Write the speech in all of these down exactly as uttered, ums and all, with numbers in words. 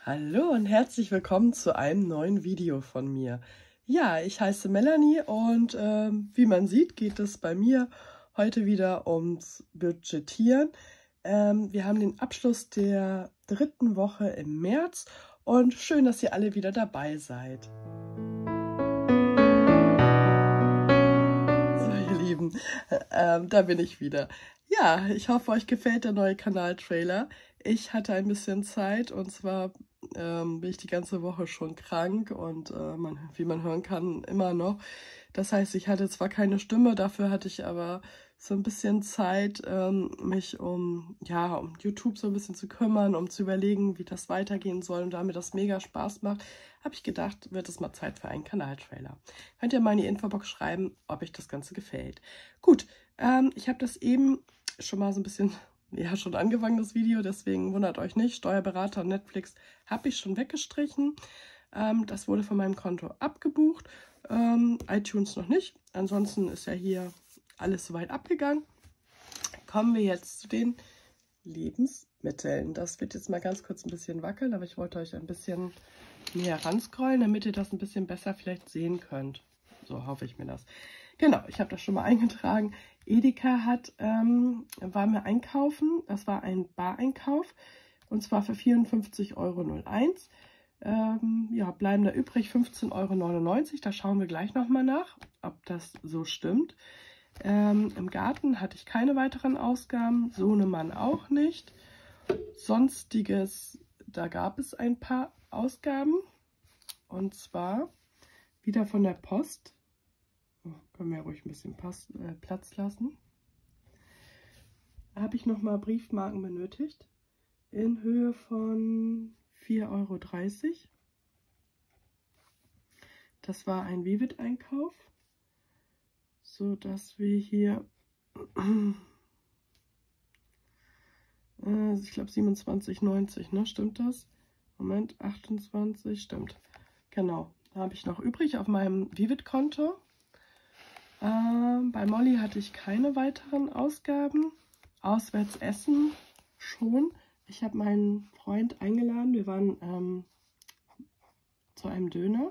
Hallo und herzlich willkommen zu einem neuen Video von mir. Ja, ich heiße Melanie und ähm, wie man sieht, geht es bei mir heute wieder ums Budgetieren. Ähm, wir haben den Abschluss der dritten Woche im März und schön, dass ihr alle wieder dabei seid. So, ihr Lieben, ähm, da bin ich wieder. Ja, ich hoffe, euch gefällt der neue Kanaltrailer. Ich hatte ein bisschen Zeit und zwar ähm, bin ich die ganze Woche schon krank und äh, man, wie man hören kann, immer noch. Das heißt, ich hatte zwar keine Stimme, dafür hatte ich aber so ein bisschen Zeit, ähm, mich um, ja, um YouTube so ein bisschen zu kümmern, um zu überlegen, wie das weitergehen soll. Und da mir das mega Spaß macht, habe ich gedacht, wird es mal Zeit für einen Kanaltrailer. Könnt ihr mal in die Infobox schreiben, ob euch das Ganze gefällt. Gut, ähm, ich habe das eben schon mal so ein bisschen, ja, schon angefangen, das Video, deswegen wundert euch nicht. Steuerberater und Netflix habe ich schon weggestrichen. Ähm, das wurde von meinem Konto abgebucht. Ähm, iTunes noch nicht. Ansonsten ist ja hier alles soweit abgegangen. Kommen wir jetzt zu den Lebensmitteln. Das wird jetzt mal ganz kurz ein bisschen wackeln, aber ich wollte euch ein bisschen näher ranscrollen, damit ihr das ein bisschen besser vielleicht sehen könnt. So hoffe ich mir das. Genau, ich habe das schon mal eingetragen. Edeka hat, ähm, war mir einkaufen. Das war ein Bareinkauf. Und zwar für vierundfünfzig Euro null eins. Ähm, ja, bleiben da übrig fünfzehn Euro neunundneunzig. Da schauen wir gleich nochmal nach, ob das so stimmt. Ähm, im Garten hatte ich keine weiteren Ausgaben. Sohnemann auch nicht. Sonstiges, da gab es ein paar Ausgaben. Und zwar wieder von der Post. Oh, können wir ja ruhig ein bisschen Pass, äh, Platz lassen. Da habe ich nochmal Briefmarken benötigt. In Höhe von vier Euro dreißig. Das war ein Vivid-Einkauf. So dass wir hier, äh, ich glaube siebenundzwanzig neunzig, ne? Stimmt das? Moment, achtundzwanzig, stimmt. Genau, da habe ich noch übrig auf meinem Vivid-Konto. Ähm, bei Molly hatte ich keine weiteren Ausgaben. Auswärts essen schon. Ich habe meinen Freund eingeladen. Wir waren ähm, zu einem Döner.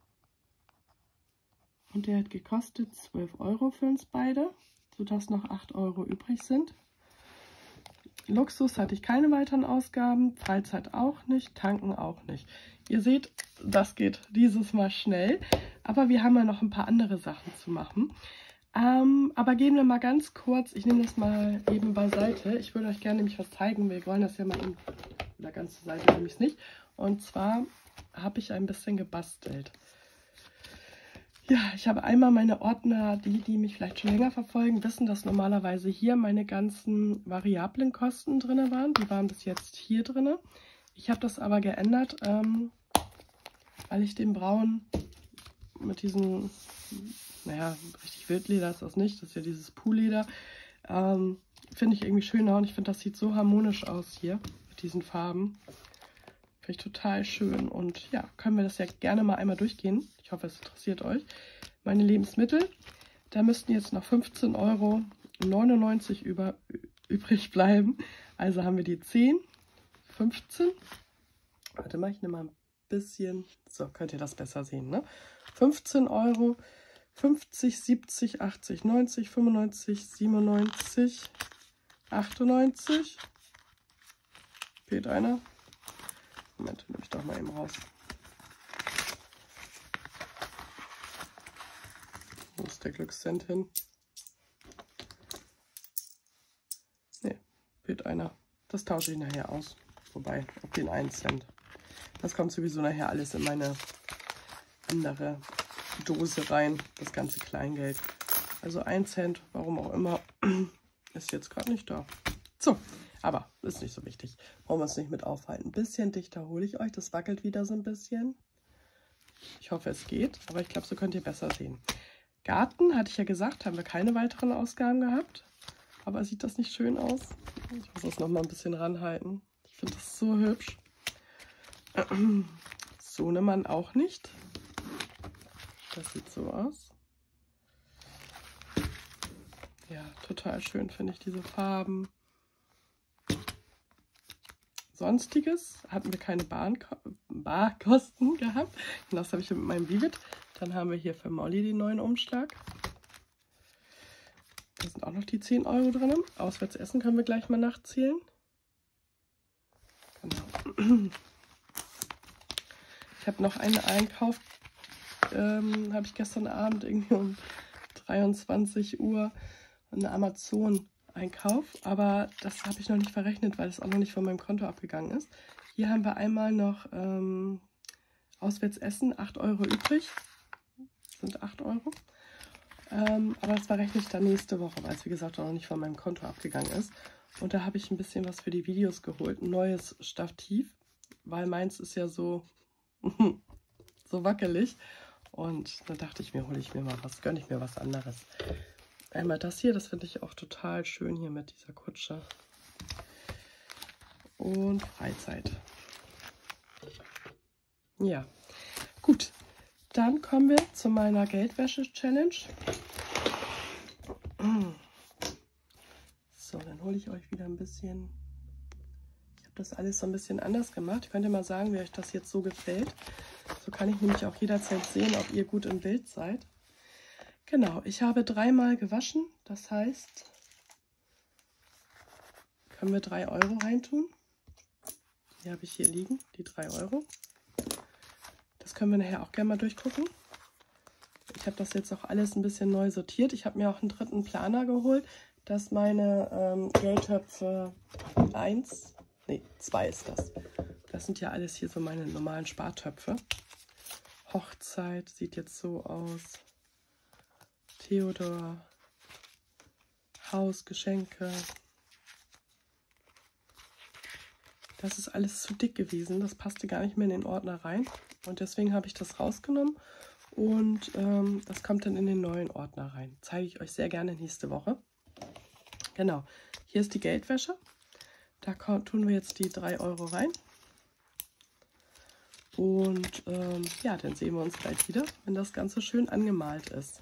Und der hat gekostet zwölf Euro für uns beide, sodass noch acht Euro übrig sind. Luxus hatte ich keine weiteren Ausgaben, Freizeit auch nicht, tanken auch nicht. Ihr seht, das geht dieses Mal schnell, aber wir haben ja noch ein paar andere Sachen zu machen. Ähm, aber gehen wir mal ganz kurz, ich nehme das mal eben beiseite. Ich würde euch gerne nämlich was zeigen, wir wollen das ja mal in der ganzen Seite nämlich nicht. Und zwar habe ich ein bisschen gebastelt. Ja, ich habe einmal meine Ordner, die, die mich vielleicht schon länger verfolgen, wissen, dass normalerweise hier meine ganzen variablen Kosten drin waren. Die waren bis jetzt hier drin. Ich habe das aber geändert, ähm, weil ich den Braun mit diesem, naja, richtig Wildleder ist das nicht, das ist ja dieses Puhleder, ähm, finde ich irgendwie schöner und ich finde, das sieht so harmonisch aus hier mit diesen Farben. Finde ich total schön und ja, können wir das ja gerne mal einmal durchgehen. Ich hoffe, es interessiert euch. Meine Lebensmittel, da müssten jetzt noch fünfzehn Euro neunundneunzig über, übrig bleiben. Also haben wir die zehn, fünfzehn. Warte mal, ich nehme mal ein bisschen. So, könnt ihr das besser sehen, ne? fünfzehn Euro, fünfzig, siebzig, achtzig, neunzig, fünfundneunzig, siebenundneunzig, achtundneunzig. Fehlt einer. Moment, nehme ich doch mal eben raus. Wo ist der Glückscent hin? Ne, fehlt einer. Das tausche ich nachher aus. Wobei, auf den einen Cent. Das kommt sowieso nachher alles in meine andere Dose rein. Das ganze Kleingeld. Also ein Cent, warum auch immer, ist jetzt gerade nicht da. So, aber ist nicht so wichtig. Wollen wir uns nicht mit aufhalten. Ein bisschen dichter hole ich euch. Das wackelt wieder so ein bisschen. Ich hoffe, es geht. Aber ich glaube, so könnt ihr besser sehen. Garten, hatte ich ja gesagt, haben wir keine weiteren Ausgaben gehabt. Aber sieht das nicht schön aus? Ich muss das nochmal ein bisschen ranhalten. Ich finde das so hübsch. Sohnemann auch nicht. Das sieht so aus. Ja, total schön finde ich diese Farben. Sonstiges hatten wir keine Bahnko Barkosten gehabt. Und das habe ich mit meinem Vivid. Dann haben wir hier für Molly den neuen Umschlag. Da sind auch noch die zehn Euro drin. Auswärts essen können wir gleich mal nachzählen. Genau. Ich habe noch einen Einkauf, ähm, habe ich gestern Abend irgendwie um dreiundzwanzig Uhr, einen Amazon-Einkauf, aber das habe ich noch nicht verrechnet, weil es auch noch nicht von meinem Konto abgegangen ist. Hier haben wir einmal noch ähm, auswärts essen, acht Euro übrig, sind acht Euro. Ähm, aber das verrechne ich dann nächste Woche, weil es wie gesagt auch noch nicht von meinem Konto abgegangen ist. Und da habe ich ein bisschen was für die Videos geholt, ein neues Stativ, weil meins ist ja so, so wackelig. Und da dachte ich mir, hole ich mir mal was, gönne ich mir was anderes. Einmal das hier, das finde ich auch total schön hier mit dieser Kutsche. Und Freizeit. Ja, gut. Dann kommen wir zu meiner Geldwäsche-Challenge. So, dann hole ich euch wieder ein bisschen. Ich habe das alles so ein bisschen anders gemacht. Könnt ihr mal sagen, wie euch das jetzt so gefällt. So kann ich nämlich auch jederzeit sehen, ob ihr gut im Bild seid. Genau, ich habe dreimal gewaschen. Das heißt, können wir drei Euro reintun. Die habe ich hier liegen, die drei Euro. Das können wir nachher auch gerne mal durchgucken. Ich habe das jetzt auch alles ein bisschen neu sortiert. Ich habe mir auch einen dritten Planer geholt, dass meine ähm, Geldtöpfe eins, nee, zwei ist das. Das sind ja alles hier so meine normalen Spartöpfe. Hochzeit sieht jetzt so aus. Theodor. Haus, Geschenke. Das ist alles zu dick gewesen. Das passte gar nicht mehr in den Ordner rein. Und deswegen habe ich das rausgenommen. Und ähm, das kommt dann in den neuen Ordner rein. Zeige ich euch sehr gerne nächste Woche. Genau. Hier ist die Geldwäsche. Da tun wir jetzt die drei Euro rein. Und ähm, ja, dann sehen wir uns gleich wieder, wenn das Ganze schön angemalt ist.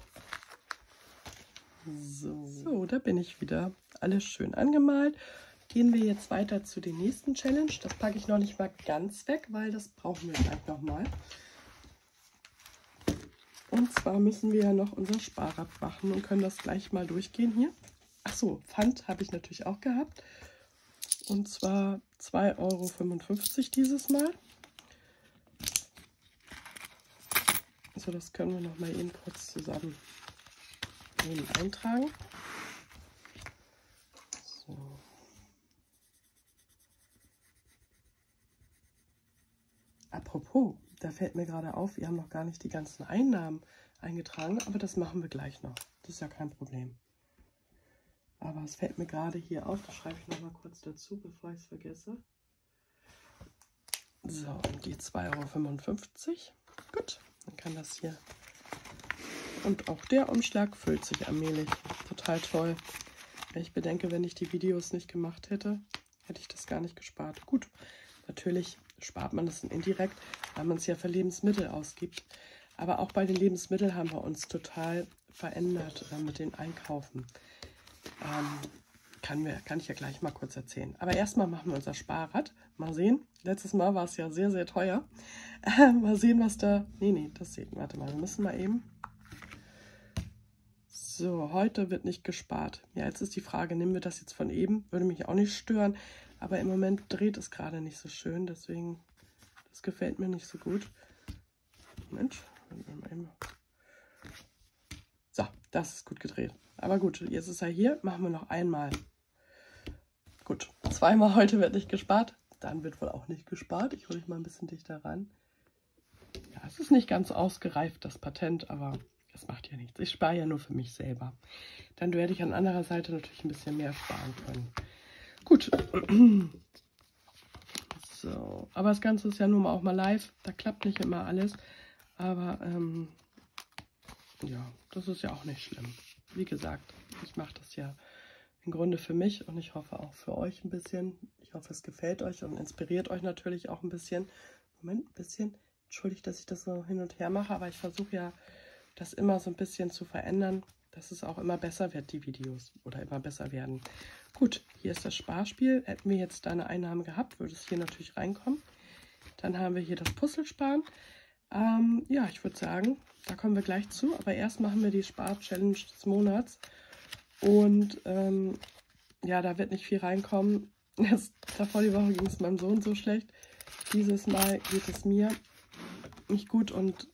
So, so, da bin ich wieder. Alles schön angemalt. Gehen wir jetzt weiter zu den nächsten Challenge. Das packe ich noch nicht mal ganz weg, weil das brauchen wir gleich nochmal. Und zwar müssen wir ja noch unser Sparrad machen und können das gleich mal durchgehen hier. Ach so, Pfand habe ich natürlich auch gehabt. Und zwar zwei Euro fünfundfünfzig dieses Mal. So, das können wir noch mal eben kurz zusammen eben eintragen. So. Apropos, da fällt mir gerade auf, wir haben noch gar nicht die ganzen Einnahmen eingetragen, aber das machen wir gleich noch. Das ist ja kein Problem. Aber es fällt mir gerade hier auf, das schreibe ich noch mal kurz dazu, bevor ich es vergesse. So, und die zwei Euro fünfundfünfzig. Gut, dann kann das hier. Und auch der Umschlag füllt sich allmählich. Total toll. Wenn ich bedenke, wenn ich die Videos nicht gemacht hätte, hätte ich das gar nicht gespart. Gut, natürlich spart man das indirekt, weil man es ja für Lebensmittel ausgibt. Aber auch bei den Lebensmitteln haben wir uns total verändert äh, mit den Einkaufen. Ähm, kann, mir, kann ich ja gleich mal kurz erzählen. Aber erstmal machen wir unser Sparrad. Mal sehen. Letztes Mal war es ja sehr, sehr teuer. Äh, mal sehen, was da... Nee, nee, das sehen. Warte mal, wir müssen mal eben... So, heute wird nicht gespart. Ja, jetzt ist die Frage, nehmen wir das jetzt von eben? Würde mich auch nicht stören. Aber im Moment dreht es gerade nicht so schön. Deswegen, das gefällt mir nicht so gut. Moment. So, das ist gut gedreht. Aber gut, jetzt ist er hier. Machen wir noch einmal. Gut, zweimal heute wird nicht gespart. Dann wird wohl auch nicht gespart. Ich hole dich mal ein bisschen dichter ran. Ja, es ist nicht ganz ausgereift, das Patent, aber das macht ja nichts. Ich spare ja nur für mich selber. Dann werde ich an anderer Seite natürlich ein bisschen mehr sparen können. Gut. So, aber das Ganze ist ja nun mal auch mal live. Da klappt nicht immer alles. Aber ähm, ja, das ist ja auch nicht schlimm. Wie gesagt, ich mache das ja im Grunde für mich und ich hoffe auch für euch ein bisschen. Ich hoffe, es gefällt euch und inspiriert euch natürlich auch ein bisschen. Moment, ein bisschen. Entschuldigt, dass ich das so hin und her mache, aber ich versuche ja, das immer so ein bisschen zu verändern, dass es auch immer besser wird, die Videos, oder immer besser werden. Gut, hier ist das Sparspiel. Hätten wir jetzt da eine Einnahme gehabt, würde es hier natürlich reinkommen. Dann haben wir hier das Puzzlesparen. Ähm, ja, ich würde sagen, da kommen wir gleich zu. Aber erst machen wir die Spar-Challenge des Monats. Und ähm, ja, da wird nicht viel reinkommen. Jetzt, davor die Woche ging es meinem Sohn so schlecht. Dieses Mal geht es mir nicht gut. Und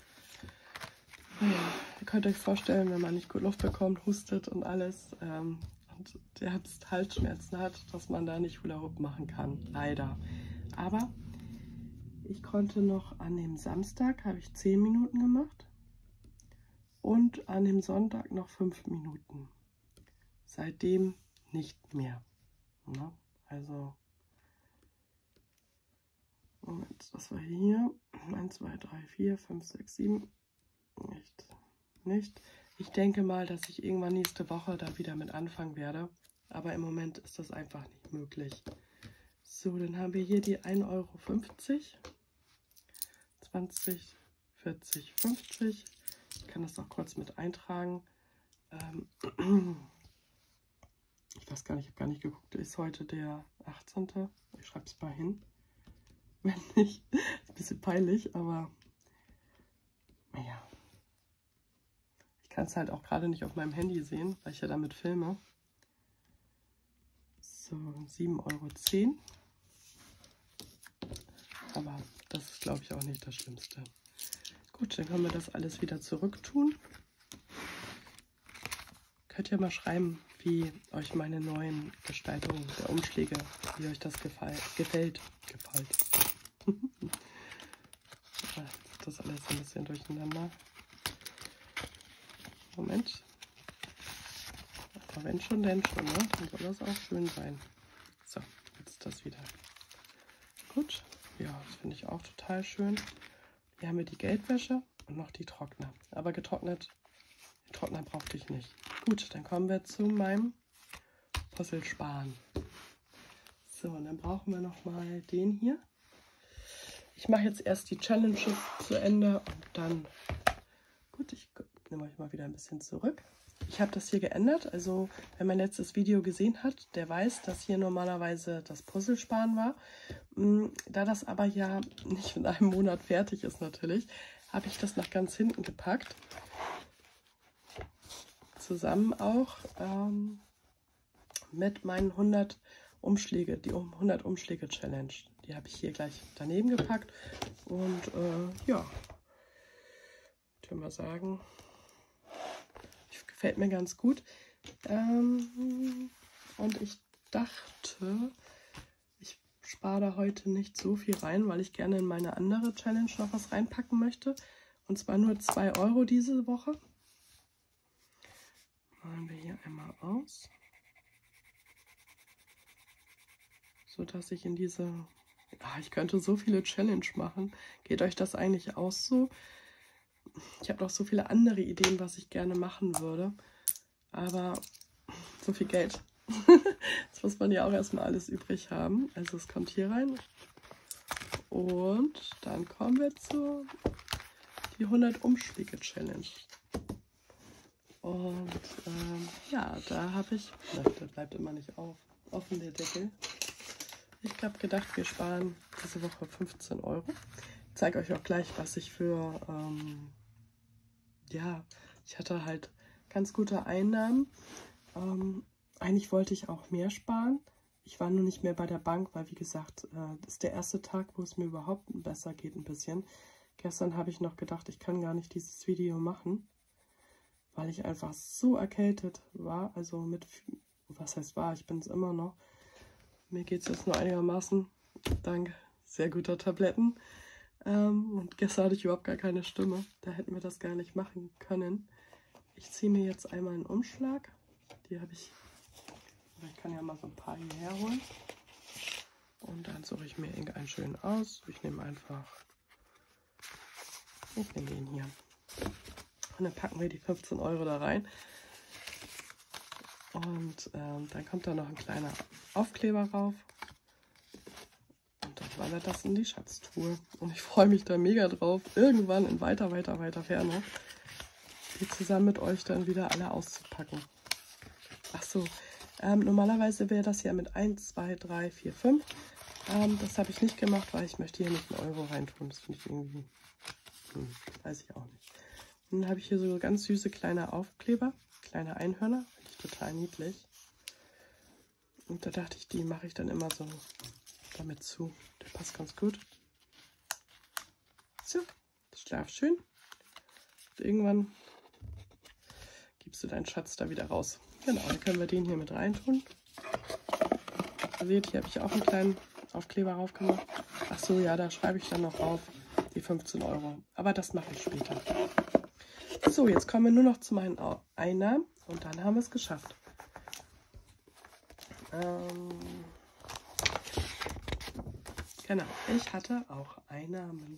ja, ihr könnt euch vorstellen, wenn man nicht gut Luft bekommt, hustet und alles. Ähm, und der jetzt Halsschmerzen hat, dass man da nicht Hula Hoop machen kann. Leider. Aber ich konnte noch an dem Samstag, habe ich zehn Minuten gemacht. Und an dem Sonntag noch fünf Minuten. Seitdem nicht mehr. Na, also, Moment, das war hier. eins, zwei, drei, vier, fünf, sechs, sieben. Nicht. Nicht. Ich denke mal, dass ich irgendwann nächste Woche da wieder mit anfangen werde. Aber im Moment ist das einfach nicht möglich. So, dann haben wir hier die ein Euro fünfzig. zwanzig, vierzig, fünfzig. Ich kann das auch kurz mit eintragen. Ähm, ich weiß gar nicht, ich habe gar nicht geguckt. Ist heute der achtzehnte Ich schreibe es mal hin. Wenn nicht, ist ein bisschen peinlich, aber naja. Ich kann es halt auch gerade nicht auf meinem Handy sehen, weil ich ja damit filme. So, sieben Euro zehn. Aber das ist, glaube ich, auch nicht das Schlimmste. Gut, dann können wir das alles wieder zurück tun. Könnt ihr mal schreiben, wie euch meine neuen Gestaltungen der Umschläge, wie euch das gefällt. gefällt. gefällt. Das alles ein bisschen durcheinander. Moment. Aber wenn schon, denn schon, ne? Dann soll das auch schön sein. So, jetzt ist das wieder. Gut. Ja, das finde ich auch total schön. Hier haben wir die Geldwäsche und noch die Trockner. Aber getrocknet, den Trockner brauchte ich nicht. Gut, dann kommen wir zu meinem Puzzlesparen. So, und dann brauchen wir noch mal den hier. Ich mache jetzt erst die Challenges zu Ende und dann... Gut, ich nehme euch mal wieder ein bisschen zurück. Ich habe das hier geändert. Also, wer mein letztes Video gesehen hat, der weiß, dass hier normalerweise das Puzzlesparen war. Da das aber ja nicht in einem Monat fertig ist natürlich, habe ich das nach ganz hinten gepackt. Zusammen auch ähm, mit meinen hundert Umschläge, die hundert Umschläge Challenge. Die habe ich hier gleich daneben gepackt. Und äh, ja, ich würde mal sagen, gefällt mir ganz gut. Ähm, und ich dachte, ich spare da heute nicht so viel rein, weil ich gerne in meine andere Challenge noch was reinpacken möchte. Und zwar nur zwei Euro diese Woche. Malen wir hier einmal aus. So dass ich in diese... Ah, ich könnte so viele Challenge machen. Geht euch das eigentlich auch so? Ich habe noch so viele andere Ideen, was ich gerne machen würde. Aber so viel Geld. Das muss man ja auch erstmal alles übrig haben. Also es kommt hier rein. Und dann kommen wir zu die hundert Umschläge Challenge. Und ähm, ja, da habe ich... Na, der bleibt immer nicht auf. Offen der Deckel. Ich habe gedacht, wir sparen diese Woche fünfzehn Euro. Ich zeige euch auch gleich, was ich für... Ähm, ja, ich hatte halt ganz gute Einnahmen. Ähm, eigentlich wollte ich auch mehr sparen. Ich war nur nicht mehr bei der Bank, weil wie gesagt, äh, das ist der erste Tag, wo es mir überhaupt besser geht ein bisschen. Gestern habe ich noch gedacht, ich kann gar nicht dieses Video machen, weil ich einfach so erkältet war. Also mit, was heißt war, ich bin es immer noch. Mir geht es jetzt nur einigermaßen, dank sehr guter Tabletten. Ähm, und gestern hatte ich überhaupt gar keine Stimme. Da hätten wir das gar nicht machen können. Ich ziehe mir jetzt einmal einen Umschlag. Die habe ich, ich kann ja mal so ein paar hierher holen. Und dann suche ich mir irgendeinen schönen aus. Ich nehme einfach, ich nehme den hier. Und dann packen wir die fünfzehn Euro da rein. Und ähm, dann kommt da noch ein kleiner Aufkleber rauf. Und dann wandert das in die Schatztruhe. Und ich freue mich da mega drauf, irgendwann in weiter, weiter, weiter Ferne die zusammen mit euch dann wieder alle auszupacken. Ach so, ähm, normalerweise wäre das ja mit eins, zwei, drei, vier, fünf. Ähm, das habe ich nicht gemacht, weil ich möchte hier nicht einen Euro reintun. Das finde ich irgendwie, hm, weiß ich auch nicht. Und dann habe ich hier so ganz süße kleine Aufkleber, kleine Einhörner, finde ich total niedlich. Und da dachte ich, die mache ich dann immer so damit zu. Der passt ganz gut. So, schlaf schön. Und irgendwann gibst du deinen Schatz da wieder raus. Genau, dann können wir den hier mit reintun. Ihr seht, hier habe ich auch einen kleinen Aufkleber drauf gemacht. Ach so, ja, da schreibe ich dann noch auf die fünfzehn Euro. Aber das mache ich später. So, jetzt kommen wir nur noch zu meinen Einnahmen und dann haben wir es geschafft. Ähm, genau, ich hatte auch Einnahmen.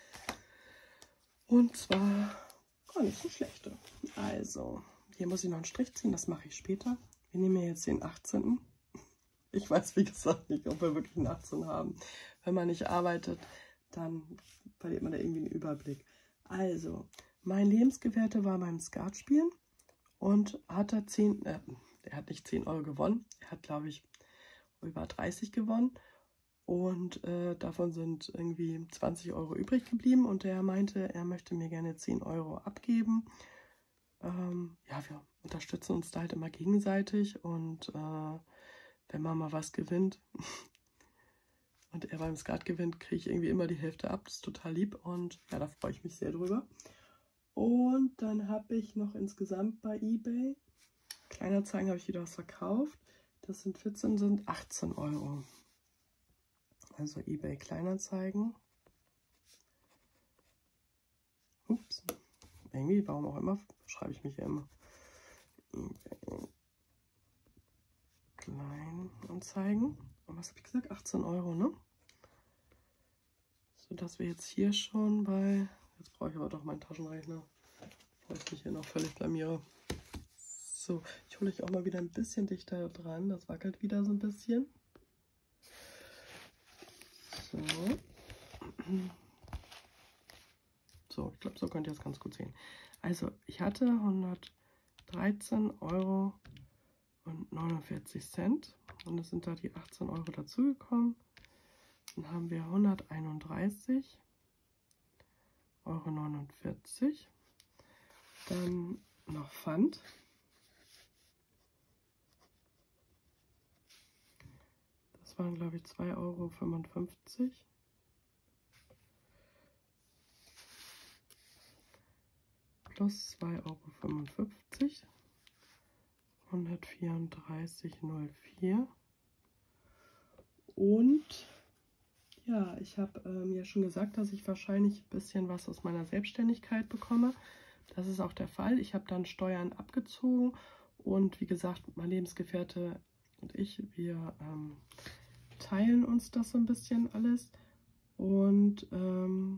Und zwar gar nicht so schlechte. Also, hier muss ich noch einen Strich ziehen, das mache ich später. Wir nehmen jetzt den achtzehnten Ich weiß, wie gesagt, nicht, ob wir wirklich einen achtzehnten haben. Wenn man nicht arbeitet, dann verliert man da irgendwie einen Überblick. Also, mein Lebensgefährte war beim Skatspielen und hatte zehn, äh, er hat nicht zehn Euro gewonnen. Er hat, glaube ich, über dreißig gewonnen. Und äh, davon sind irgendwie zwanzig Euro übrig geblieben. Und er meinte, er möchte mir gerne zehn Euro abgeben. Ähm, ja, wir unterstützen uns da halt immer gegenseitig. Und äh, wenn man mal was gewinnt und er beim Skat gewinnt, kriege ich irgendwie immer die Hälfte ab. Das ist total lieb. Und ja, da freue ich mich sehr drüber. Und dann habe ich noch insgesamt bei eBay, Kleinanzeigen habe ich wieder was verkauft. Das sind vierzehn, sind achtzehn Euro. Also eBay Kleinanzeigen. Ups. Irgendwie, warum auch immer, schreibe ich mich ja immer. eBay Kleinanzeigen. Und was habe ich gesagt? achtzehn Euro, ne? So dass wir jetzt hier schon bei. Jetzt brauche ich aber doch meinen Taschenrechner, bevor ich mich hier noch völlig blamiere. So, ich hole euch auch mal wieder ein bisschen dichter dran. Das wackelt wieder so ein bisschen. So. So, ich glaube, so könnt ihr das ganz gut sehen. Also, ich hatte hundertdreizehn Euro und neunundvierzig Cent. Und es sind da die achtzehn Euro dazugekommen. Dann haben wir hunderteinunddreißig Euro neunundvierzig. Dann noch Pfand. Das waren, glaube ich, zwei Euro fünfundfünfzig. Plus zwei Euro fünfundfünfzig. hundertvierunddreißig Euro null vier. Und ja, ich habe ähm, ja schon gesagt, dass ich wahrscheinlich ein bisschen was aus meiner Selbstständigkeit bekomme. Das ist auch der Fall. Ich habe dann Steuern abgezogen und wie gesagt, mein Lebensgefährte und ich, wir ähm, teilen uns das so ein bisschen alles. Und ähm,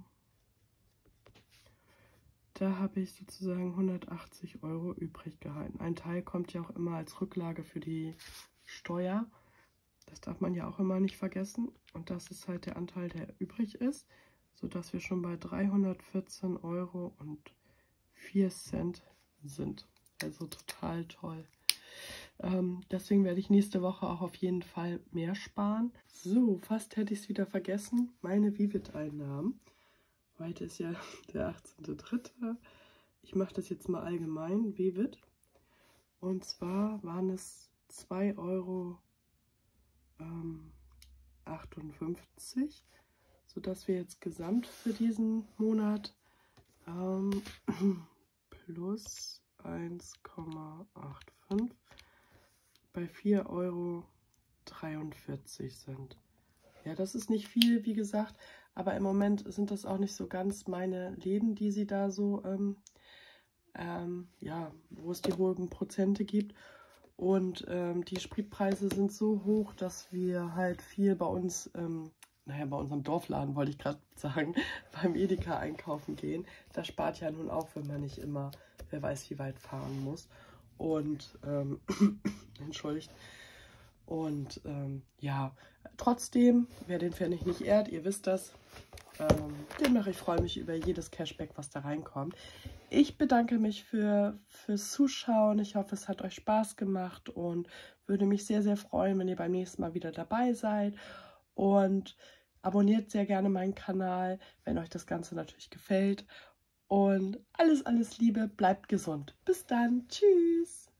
da habe ich sozusagen hundertachtzig Euro übrig gehalten. Ein Teil kommt ja auch immer als Rücklage für die Steuer. Das darf man ja auch immer nicht vergessen. Und das ist halt der Anteil, der übrig ist, sodass wir schon bei dreihundertvierzehn Euro und vier Cent sind. Also total toll. Ähm, deswegen werde ich nächste Woche auch auf jeden Fall mehr sparen. So, fast hätte ich es wieder vergessen. Meine Vivid-Einnahmen. Heute ist ja der achtzehnte dritte Ich mache das jetzt mal allgemein, Vivid. Und zwar waren es zwei Euro achtundfünfzig, sodass wir jetzt gesamt für diesen Monat ähm, plus eins Komma fünfundachtzig bei vier Euro dreiundvierzig sind. Ja, das ist nicht viel, wie gesagt, aber im Moment sind das auch nicht so ganz meine Läden, die sie da so, ähm, ähm, ja, wo es die hohen Prozente gibt. Und ähm, die Spritpreise sind so hoch, dass wir halt viel bei uns, ähm, naja, bei unserem Dorfladen, wollte ich gerade sagen, beim Edeka einkaufen gehen. Das spart ja nun auch, wenn man nicht immer, wer weiß wie weit fahren muss. Und, ähm, entschuldigt. Und ähm, ja, trotzdem, wer den Pfennig nicht ehrt, ihr wisst das, Ähm, demnach, ich freue mich über jedes Cashback, was da reinkommt. Ich bedanke mich für, fürs Zuschauen. Ich hoffe, es hat euch Spaß gemacht und würde mich sehr, sehr freuen, wenn ihr beim nächsten Mal wieder dabei seid. Und abonniert sehr gerne meinen Kanal, wenn euch das Ganze natürlich gefällt. Und alles, alles Liebe, bleibt gesund. Bis dann. Tschüss.